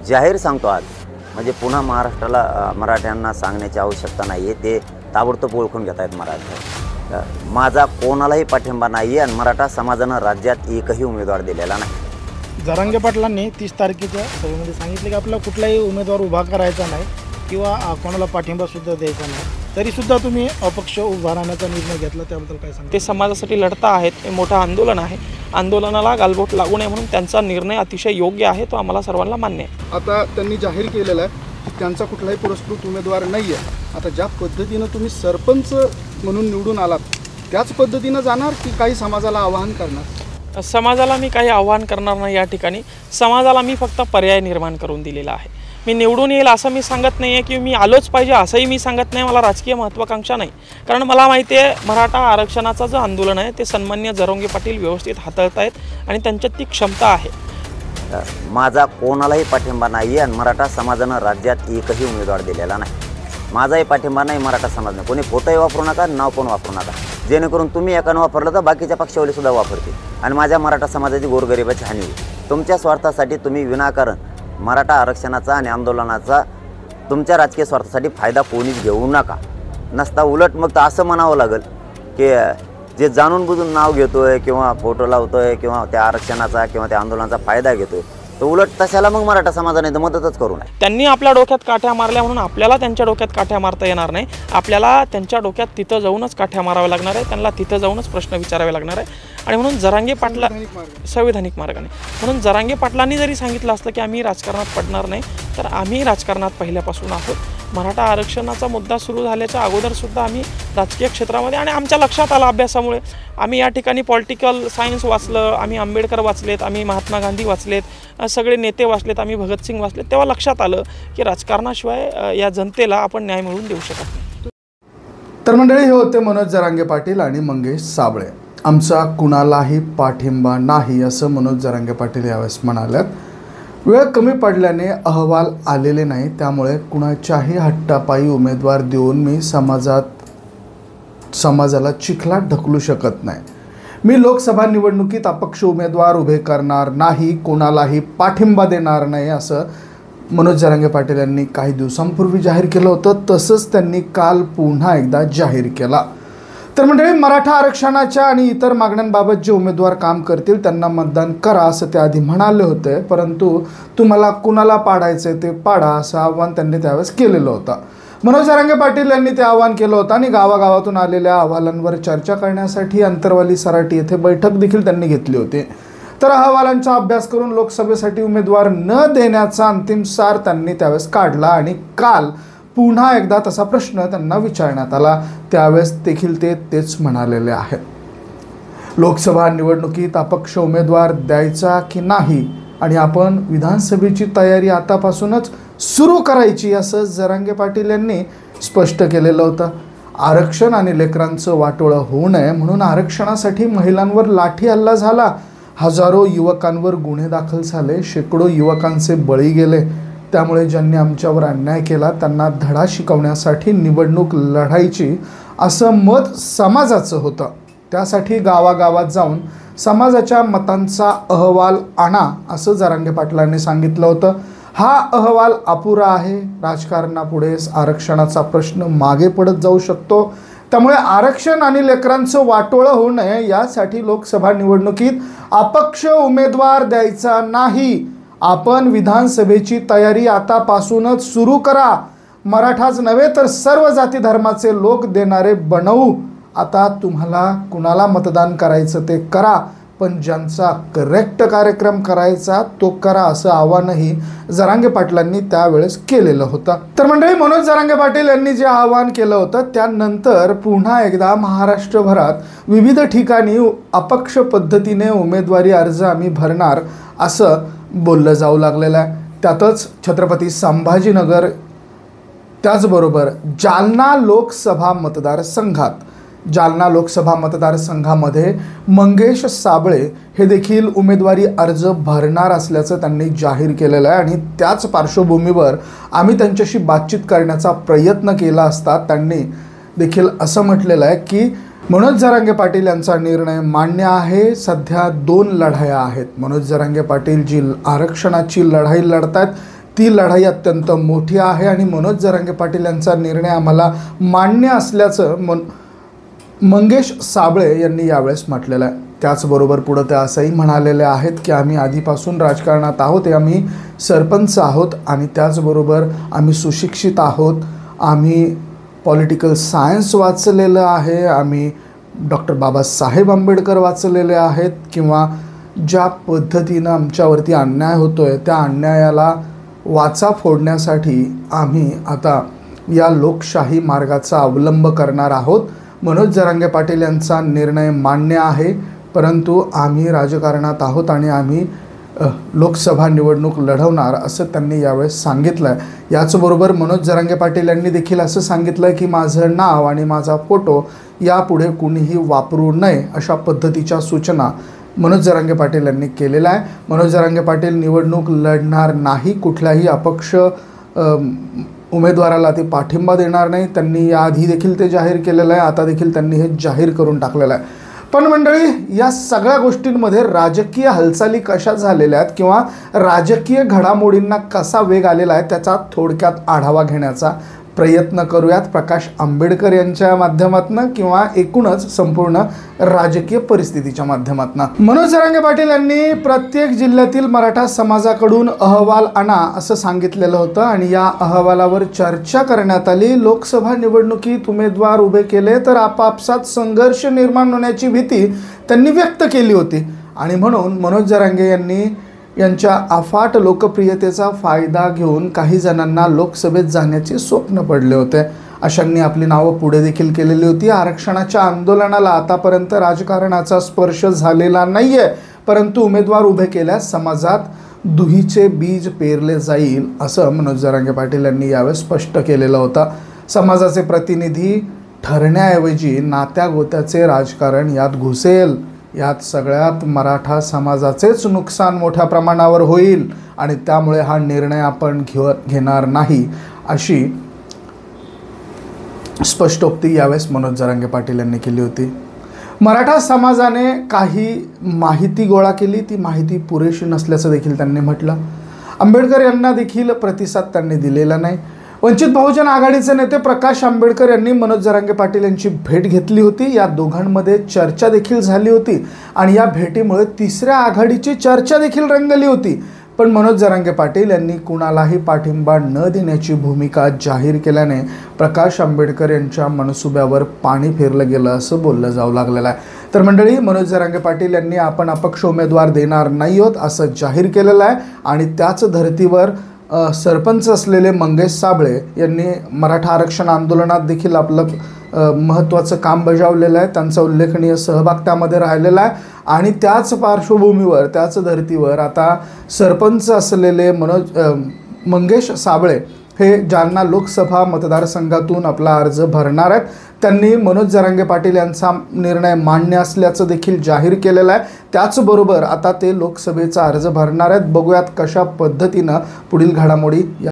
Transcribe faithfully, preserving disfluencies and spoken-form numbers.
जाहीर सांगतो आज, म्हणजे पुन्हा महाराष्ट्राला मराठ्यांना सांगण्याची आवश्यकता नाही आहे, ते ताबडतोब ओळखून घेत आहेत मराठा। माझा कोणालाही पाठिंबा नाही आहे आणि मराठा समाजानं राज्यात एकही उमेदवार दिलेला नाही। जरांगे पाटलांनी तीस तारखेच्या सभेमध्ये सांगितले की आपला कुठलाही उमेदवार उभा करायचा नाही किंवा कोणाला पाठिंबासुद्धा द्यायचा नाही, तरीसुद्धा तुम्ही अपक्ष उभा राहण्याचा निर्णय घेतला, त्याबद्दल काय सांगा? ते समाजासाठी लढता आहेत, हे मोठं आंदोलन आहे, आंदोलनाला गालबोट लागू नये म्हणून त्यांचा निर्णय अतिशय योग्य आहे, तो आम्हाला सर्वांना मान्य आहे। आता त्यांनी जाहीर केलेलं आहे की त्यांचा कुठलाही पुरस्कृत उमेदवार नाही आहे। आता ज्या पद्धतीनं तुम्ही सरपंच म्हणून निवडून आलात त्याच पद्धतीनं जाणार की काही समाजाला आवाहन करणार? समाजाला मी काही आव्हान करणार नाही या ठिकाणी, समाजाला मी फक्त पर्याय निर्माण करून दिलेला आहे। मी निवडून येईल असं मी सांगत नाही आहे की मी आलोच पाहिजे असंही मी सांगत नाही, मला राजकीय महत्त्वाकांक्षा नाही, कारण मला माहिती आहे मराठा आरक्षणाचं जे आंदोलन आहे ते सन्माननीय जरांगे पाटील व्यवस्थित हाताळत आहेत आणि त्यांच्यात ती क्षमता आहे। माझा कोणालाही पाठिंबा नाही आहे आणि मराठा समाजानं राज्यात एकही उमेदवार दिलेला नाही। माझाही पाठिंबा नाही मराठा समाजाने, कोणी फोटोही वापरू नका, नाव पण वापरू नका, जेणेकरून तुम्ही एकानं वापरलं तर बाकीच्या पक्षावली सुद्धा वापरतील आणि माझ्या मराठा समाजाची गोरगरिबाची हानी होईल। तुमच्या स्वार्थासाठी तुम्ही विनाकारण मराठा आरक्षणाचा आणि आंदोलनाचा तुमच्या राजकीय स्वार्थासाठी फायदा कोणीच घेऊ नका। नसता उलट मग तर असं म्हणावं लागेल की जे जाणून बुजून नाव घेतोय किंवा फोटो लावतोय किंवा त्या आरक्षणाचा किंवा त्या आंदोलनाचा फायदा घेतोय, तर उलट तशाला मग मराठा समाजाने तर मदतच करू नये। त्यांनी आपल्या डोक्यात काठ्या मारल्या म्हणून आपल्याला त्यांच्या डोक्यात काठ्या मारता येणार नाही, आपल्याला त्यांच्या डोक्यात तिथं जाऊनच काठ्या माराव्या लागणार आहे, त्यांना तिथं जाऊनच प्रश्न विचारावे लागणार आहे। आणि म्हणून जरांगे पाटला संवैधानिक मार्गाने म्हणून जरांगे पाटलांनी जरी सांगितलं असलं की आम्ही राजकारणात पडणार नाही, तर आम्ही राजकारणात पहिल्यापासून आहोत। मराठा आरक्षणाचा मुद्दा सुरू झाल्याच्या अगोदरसुद्धा आम्ही राजकीय क्षेत्रामध्ये आणि आमच्या लक्षात आलं अभ्यासामुळे, आम्ही या ठिकाणी पॉलिटिकल सायन्स वाचलं, आम्ही आंबेडकर वाचलेत, आम्ही महात्मा गांधी वाचलेत, सगळे नेते वाचलेत, आम्ही भगतसिंग वाचलेत, तेव्हा लक्षात आलं की राजकारणाशिवाय या जनतेला आपण न्याय मिळवून देऊ शकत नाही। तर मंडळी, हे होते मनोज जरांगे पाटील आणि मंगेश साबळे। आमचा कुणालाही पाठिंबा नाही असं मनोज जरांगे पाटील यावेळेस म्हणाल्यात। वेळ कमी पडल्याने अहवाल आलेले नाही, त्यामुळे कुणाच्याही हट्टापायी उमेदवार देऊन मी समाजात समाजाला चिखलात ढकलू शकत नाही। मी लोकसभा निवडणुकीत अपक्ष उमेदवार उभे करणार नाही, कोणालाही पाठिंबा देणार नाही असं मनोज जरांगे पाटील यांनी काही दिवसांपूर्वी जाहीर केलं होतं। तसंच त्यांनी काल पुन्हा एकदा जाहीर केला। तर मंडळी, मराठा आरक्षणाच्या आणि इतर मागण्यांबाबत जे उमेदवार काम करतील त्यांना मतदान करा असं ते आधी म्हणाले होते, परंतु तुम्हाला कुणाला पाडायचं ते पाडा असं आव्हान त्यांनी त्यावेळेस केलेलं होतं। मनोज जरांगे पाटील यांनी ते आवाहन केलं होतं आणि गावागावातून आलेल्या अहवालांवर चर्चा करण्यासाठी अंतरवाली सराटी येथे बैठक देखील त्यांनी घेतली होती। तर अहवालांचा अभ्यास करून लोकसभेसाठी उमेदवार न देण्याचा अंतिम सार त्यांनी त्यावेळेस काढला आणि काल पुन्हा एकदा तसा प्रश्न त्यांना विचारण्यात आला, त्यावेळेस देखील ते तेच म्हणालेले आहेत। लोकसभा निवडणुकीत अपक्ष उमेदवार द्यायचा की नाही आणि आपण विधानसभेची तयारी आतापासूनच सुरू करायची असं जरांगे पाटील यांनी स्पष्ट केलेलं होतं। आरक्षण आणि लेकरांचं वाटोळं होऊ नये म्हणून आरक्षणासाठी महिलांवर लाठी हल्ला झाला, हजारो युवकांवर गुन्हे दाखल झाले, शेकडो युवकांचे बळी गेले, त्यामुळे ज्यांनी आमच्यावर अन्याय केला त्यांना धडा शिकवण्यासाठी निवडणूक लढायची असं मत समाजाचं होतं। त्यासाठी गावागावात जाऊन समाजाच्या मतांचा अहवाल आणा असं जरांगे पाटलांनी सांगितलं होतं। हा अहवाल अपुरा आहे, राजकारणापुढे आरक्षणाचा प्रश्न मागे पडत जाऊ शकतो, त्यामुळे आरक्षण आणि लेकरांचं वाटोळं होऊ नये यासाठी लोकसभा निवडणुकीत अपक्ष उमेदवार द्यायचा नाही, आपण विधानसभेची तयारी आतापासूनच सुरू करा, मराठाच नव्हे तर सर्व जाती धर्माचे लोक देणारे बनवू। आता तुम्हाला कुणाला मतदान करायचं ते करा, पण ज्यांचा करेक्ट कार्यक्रम करायचा तो करा असं आव्हानही जरांगे पाटलांनी त्यावेळेस केलेलं होतं। तर मंडळी, मनोज जरांगे पाटील यांनी जे आव्हान केलं होतं त्यानंतर पुन्हा एकदा महाराष्ट्रभरात विविध ठिकाणी अपक्ष पद्धतीने उमेदवारी अर्ज आम्ही भरणार असं बोललं जाऊ लागलेलं आहे। त्यातच छत्रपती संभाजीनगर त्याचबरोबर जालना लोकसभा मतदारसंघात जालना लोकसभा मतदारसंघामध्ये मंगेश साबळे हे देखील उमेदवारी अर्ज भरणार असल्याचं त्यांनी जाहीर केलेलं आहे आणि त्याच पार्श्वभूमीवर आम्ही त्यांच्याशी बातचीत करण्याचा प्रयत्न केला असता त्यांनी देखील असं म्हटलेलं आहे की मनोज जरांगे पाटील यांचा निर्णय मान्य आहे। सध्या दोन लढाया आहेत। मनोज जरांगे पाटील जी आरक्षणाची लढाई लढतात ती लढाई अत्यंत मोठी आहे आणि मनोज जरांगे पाटील यांचा निर्णय आम्हाला मान्य असल्याचं मन मंगेश साबळे यांनी यावेळेस म्हटलेलं आहे. त्याचबरोबर पुढं ते असंही म्हणालेले आहेत की आम्ही आधीपासून राजकारणात आहोत, आम्ही सरपंच आहोत आणि त्याचबरोबर आम्ही सुशिक्षित आहोत, आम्ही पॉलिटिकल सायन्स वाचलेलं आहे, आम्ही डॉक्टर बाबासाहेब आंबेडकर वाचलेले आहेत किंवा ज्या पद्धतीनं आमच्यावरती अन्याय होतो आहे त्या अन्यायाला वाचा फोडण्यासाठी आम्ही आता या लोकशाही मार्गाचा अवलंब करणार आहोत. मनोज जरांगे पाटील यांचा निर्णय मान्य आहे, परंतु आम्ही राजकारणात आहोत आणि आम्ही लोकसभा निवडणूक लढवणार असं त्यांनी यावेळेस सांगितलं आहे. याचबरोबर मनोज जरांगे पाटील यांनी देखील असं सांगितलं आहे की माझं नाव आणि माझा फोटो यापुढे कुणीही वापरू नये अशा पद्धतीच्या सूचना मनोज जरांगे पाटील यांनी केलेल्या आहे. मनोज जरांगे पाटील निवडणूक लढणार नाही, कुठल्याही अपक्ष उमेदवाराला ते पाठिंबा देणार नाही. त्यांनी याआधी देखील ते जाहीर केलेलं आहे, आता देखील त्यांनी हे जाहीर करून टाकलेलं आहे. पण मंडळी, या सगळ्या गोष्टींमध्ये राजकीय हालचाली कशा झालेल्या आहेत किंवा राजकीय घडामोडींना कसा वेग आलेला आहे त्याचा थोडक्यात आढावा घेण्याचा प्रयत्न करूयात प्रकाश आंबेडकर यांच्या माध्यमातून किंवा एकूणच संपूर्ण राजकीय परिस्थितीच्या माध्यमातून. मनोज जरांगे पाटील यांनी प्रत्येक जिल्ह्यातील मराठा समाजाकडून अहवाल आणा असं सांगितलेलं होतं आणि या अहवालावर चर्चा करण्यात आली. लोकसभा निवडणुकीत उमेदवार उभे केले तर आपापसात संघर्ष निर्माण होण्याची भीती त्यांनी व्यक्त केली होती आणि म्हणून मनोज जरांगे यांनी यांच्या अफाट लोकप्रियतेचा फायदा घेऊन काही जणांना लोकसभेत जाण्याचे स्वप्न पडले होते. अशांनी आपली नावं पुढे देखील केलेली होती. आरक्षणाच्या आंदोलनाला आतापर्यंत राजकारणाचा स्पर्श झालेला नाही आहे, परंतु उमेदवार उभे केल्यास समाजात दुहीचे बीज पेरले जाईल असं मनोज जरांगे पाटील यांनी यावेळी स्पष्ट केलेलं होतं. समाजाचे प्रतिनिधी ठरण्याऐवजी नात्या गोत्याचे राजकारण यात घुसेल, यात सगळ्यात मराठा समाजाचेच नुकसान मोठ्या प्रमाणावर होईल आणि त्यामुळे हा निर्णय आपण घेव घेणार नाही अशी स्पष्टोक्ती यावेळेस मनोज जरांगे पाटील यांनी केली होती. मराठा समाजाने काही माहिती गोळा केली, ती माहिती पुरेशी नसल्याचं देखील त्यांनी म्हटलं. आंबेडकर यांना देखील प्रतिसाद त्यांनी दिलेला नाही. वंचित बहुजन आघाडीचे नेते प्रकाश आंबेडकर यांनी मनोज जरांगे पाटील यांची भेट घेतली होती. या दोघांमध्ये चर्चा देखील झाली होती आणि या भेटीमुळे तिसऱ्या आघाडीची चर्चा देखील रंगली होती. पण मनोज जरांगे पाटील यांनी कुणालाही पाठिंबा न देण्याची भूमिका जाहीर केल्याने प्रकाश आंबेडकर यांच्या मनसुब्यावर पाणी फेरलं गेलं असं बोललं जाऊ लागलेलं आहे. तर मंडळी, मनोज जरांगे पाटील यांनी आपण अपक्ष उमेदवार देणार नाही आहोत असं जाहीर केलेलं आहे आणि त्याच धर्तीवर सरपंच असलेले मंगेश साबळे यांनी मराठा आरक्षण आंदोलनात देखील आपलं महत्त्वाचं काम बजावलेलं आहे. त्यांचा उल्लेखनीय सहभाग त्यामध्ये राहिलेला आहे आणि त्याच पार्श्वभूमीवर त्याच धर्तीवर आता सरपंच असलेले मनोज मंगेश साबळे हे जालना लोकसभा मतदारसंघातून आपला अर्ज भरणार आहेत. त्यांनी मनोज जरांगे पाटील यांचा निर्णय मान्य असल्याचं देखील जाहीर केलेलं आहे. त्याचबरोबर आता ते लोकसभेचा अर्ज भरणार आहेत. बघूयात कशा पद्धतीनं पुढील घडामोडी